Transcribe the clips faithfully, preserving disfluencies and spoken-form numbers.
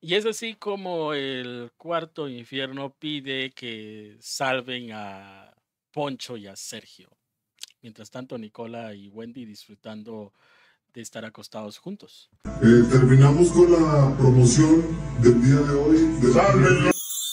Y es así como el cuarto infierno pide que salven a Poncho y a Sergio. Mientras tanto, Nicola y Wendy disfrutando de estar acostados juntos. Eh, terminamos con la promoción del día de hoy. De ¡Sálvenlo!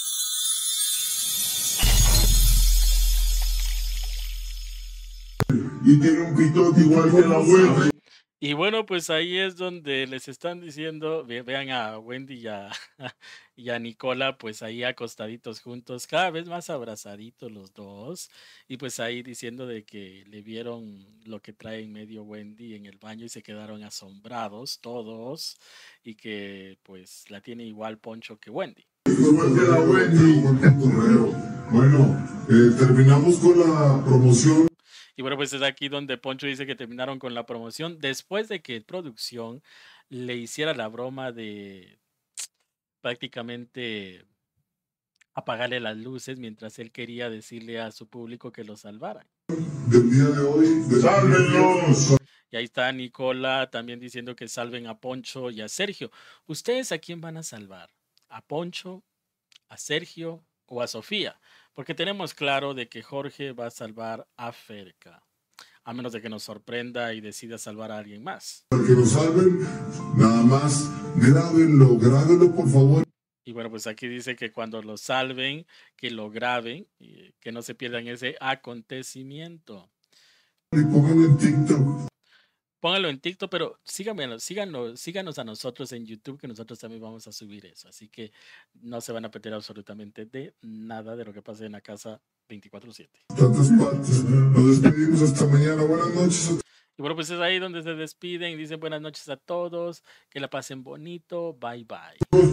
Y tiene un pitote igual que la Wendy. Y bueno, pues ahí es donde les están diciendo, ve, vean a Wendy y a, y a Nicola, pues ahí acostaditos juntos, cada vez más abrazaditos los dos, y pues ahí diciendo de que le vieron lo que trae en medio Wendy en el baño y se quedaron asombrados todos, y que pues la tiene igual Poncho que Wendy. Igual que la Wendy. Bueno, eh, terminamos con la promoción. Y bueno, pues es aquí donde Poncho dice que terminaron con la promoción después de que producción le hiciera la broma de prácticamente apagarle las luces mientras él quería decirle a su público que lo salvaran. Del día de hoy, de ¡sálvenlos! Y ahí está Nicola también diciendo que salven a Poncho y a Sergio. ¿Ustedes a quién van a salvar? ¿A Poncho, a Sergio o a Sofía? Porque tenemos claro de que Jorge va a salvar a Ferca, a menos de que nos sorprenda y decida salvar a alguien más. Para que lo salven, nada más, grábenlo, grábenlo por favor. Y bueno, pues aquí dice que cuando lo salven, que lo graben, y que no se pierdan ese acontecimiento. Y pónganlo en TikTok. Pónganlo en TikTok, pero síganme, síganos, síganos a nosotros en YouTube, que nosotros también vamos a subir eso. Así que no se van a perder absolutamente de nada de lo que pase en la casa veinticuatro siete. Tantas partes. Nos despedimos hasta mañana. Buenas noches. Y bueno, pues es ahí donde se despiden y dicen buenas noches a todos, que la pasen bonito, bye bye.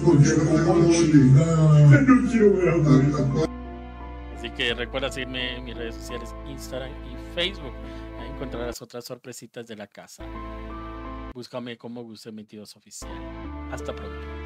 Así que recuerda seguirme en mis redes sociales, Instagram y Facebook. Ahí encontrarás otras sorpresitas de la casa. Búscame como Guse veintidós Oficial. Hasta pronto.